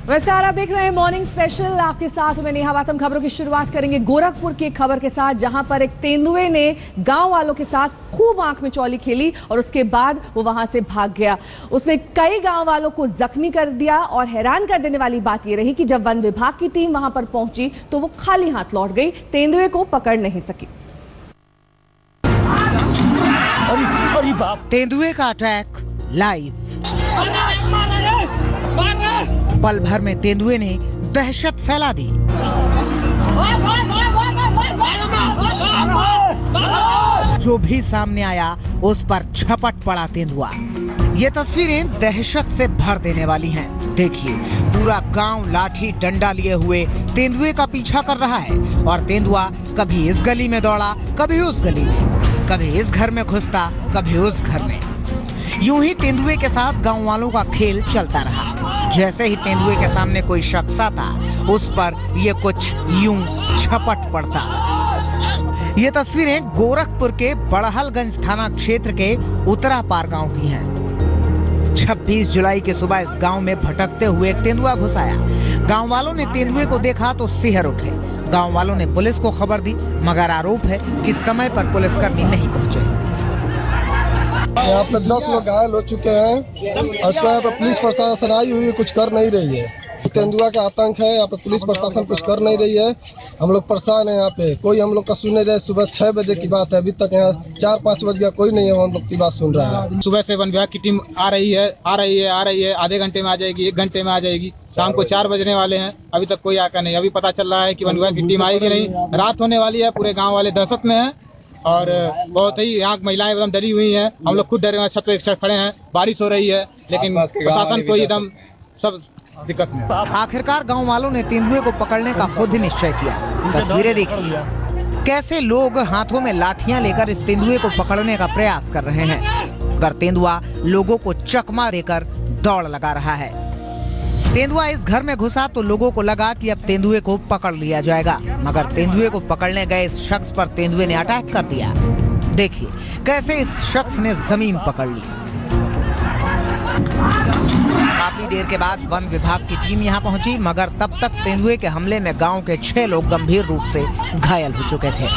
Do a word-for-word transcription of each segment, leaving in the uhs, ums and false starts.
नमस्कार, आप देख रहे हैं मॉर्निंग स्पेशल। आपके साथ मैं नेहा बातम। खबरों की शुरुआत करेंगे गोरखपुर की एक खबर के साथ, जहां पर एक तेंदुए ने गांव वालों के साथ खूब आंख में चौली खेली और उसके बाद वो वहां से भाग गया। उसने कई गांव वालों को जख्मी कर दिया और हैरान कर देने वाली बात यह रही कि जब वन विभाग की टीम वहां पर पहुंची तो वो खाली हाथ लौट गई, तेंदुए को पकड़ नहीं सकी। तेंदुए का अटैक लाइव। पल भर में तेंदुए ने दहशत फैला दी। जो भी सामने आया उस पर झपट पड़ा तेंदुआ। ये तस्वीरें दहशत से भर देने वाली हैं। देखिए, पूरा गांव लाठी डंडा लिए हुए तेंदुए का पीछा कर रहा है और तेंदुआ कभी इस गली में दौड़ा, कभी उस गली में, कभी इस घर में घुसता, कभी उस घर में। यूं ही तेंदुए के साथ गांव वालों का खेल चलता रहा। जैसे ही तेंदुए के सामने कोई शख्स आता, उस पर ये कुछ यूं झपट पड़ता। ये तस्वीरें गोरखपुर के बड़हलगंज थाना क्षेत्र के उत्तरापार गांव की हैं। छब्बीस जुलाई की सुबह इस गांव में भटकते हुए एक तेंदुआ घुस आया। गांव वालों ने तेंदुए को देखा तो सिहर उठे। गांव वालों ने पुलिस को खबर दी, मगर आरोप है कि समय पर पुलिसकर्मी नहीं पहुंचे। यहाँ पे दस लोग घायल हो चुके हैं और उसको यहाँ पे पुलिस प्रशासन आई हुई कुछ कर नहीं रही है। तेंदुआ का आतंक है, यहाँ पे पुलिस प्रशासन कुछ कर नहीं रही है। हम लोग परेशान है। यहाँ पे कोई हम लोग का सुन नहीं रहे। सुबह छह बजे की बात है, अभी तक यहाँ चार पाँच बज गया, कोई नहीं है हम लोग की बात सुन रहा है। सुबह से वन विभाग की टीम आ रही है आ रही है आ रही है आधे घंटे में आ जाएगी, एक घंटे में आ जाएगी। शाम को चार बजने वाले हैं, अभी तक कोई आकर नहीं। अभी पता चल रहा है कि वन विभाग की टीम आएगी नहीं, रात होने वाली है। पूरे गाँव वाले दहशत में है और बहुत ही यहाँ महिलाएं एकदम डरी हुई हैं। हम लोग खुद डरे हुए, छत पे एक साइड खड़े हैं। बारिश हो रही है लेकिन प्रशासन को एकदम सब दिक्कत में। आखिरकार गांव वालों ने तेंदुए को पकड़ने का खुद ही निश्चय किया। तस्वीरें देखिए, कैसे लोग हाथों में लाठियां लेकर इस तेंदुए को पकड़ने का प्रयास कर रहे हैं, मगर तेंदुआ लोगों को चकमा देकर दौड़ लगा रहा है। तेंदुआ इस घर में घुसा तो लोगों को लगा कि अब तेंदुए को पकड़ लिया जाएगा, मगर तेंदुए को पकड़ने गए इस शख्स पर तेंदुए ने अटैक कर दिया। देखिए कैसे इस शख्स ने जमीन पकड़ ली। काफी देर के बाद वन विभाग की टीम यहां पहुंची, मगर तब तक तेंदुए के हमले में गांव के छह लोग गंभीर रूप से घायल हो चुके थे।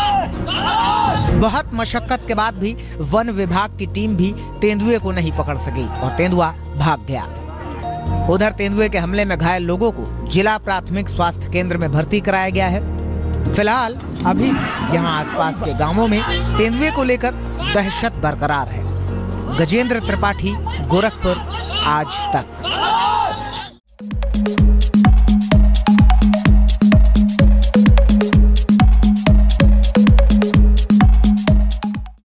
बहुत मशक्कत के बाद भी वन विभाग की टीम भी तेंदुए को नहीं पकड़ सकी और तेंदुआ भाग गया। उधर तेंदुए के हमले में घायल लोगों को जिला प्राथमिक स्वास्थ्य केंद्र में भर्ती कराया गया है। फिलहाल अभी यहां आसपास के गांवों में तेंदुए को लेकर दहशत बरकरार है। गजेंद्र त्रिपाठी, गोरखपुर, आज तक।